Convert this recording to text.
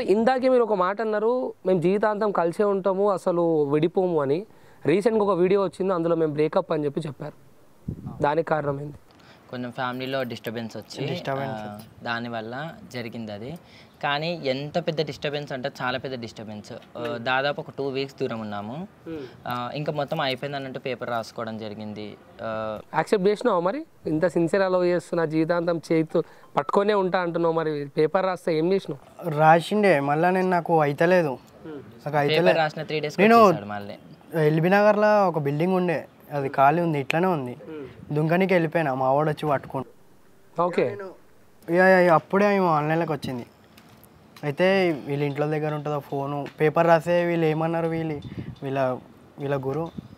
సరే ఇందాకే మీరు ఒక మాట అన్నారు, మేము జీవితాంతం కలిసే ఉంటాము అసలు విడిపోము అని. రీసెంట్గా ఒక వీడియో వచ్చింది, అందులో మేము బ్రేకప్ అని చెప్పారు. దానికి కారణం ఏంది? కొంచెం ఫ్యామిలీలో డిస్టర్బెన్స్ వచ్చి దానివల్ల జరిగింది అది. కానీ ఎంత పెద్ద డిస్టర్బెన్స్ అంటే చాలా పెద్ద డిస్టర్బెన్స్. దాదాపు ఒక 2 వీక్స్ దూరం ఉన్నాము. ఇంకా మొత్తం అయిపోయింది అన్నట్టు పేపర్ రాసుకోవడం జరిగింది. యాక్సెప్ట్ చేసినావు మరి? ఇంత సిన్సియర్ అలవ్ చేస్తున్నా, జీవితాంతం చేతు పట్టుకొనే ఉంటా అంటున్నావు, మరి పేపర్ రాస్తే ఏం చేసినావు? రాసిండే మళ్ళీ నాకు అయితలేదు. పేపర్ రాసిన 3 డేస్ మళ్ళీ ఎల్బీ నగర్లో ఒక బిల్డింగ్ ఉండే, అది ఖాళీ ఉంది, ఇట్లానే ఉంది. దుంకనికి వెళ్ళిపోయినా, మా వాడు వచ్చి పట్టుకోండి. ఓకే, అప్పుడే ఆమె ఆన్లైన్లోకి వచ్చింది. అయితే వీళ్ళ ఇంట్లో దగ్గర ఉంటుందో ఫోను, పేపర్ రాసే వీళ్ళు ఏమన్నారు, వీళ్ళ గురు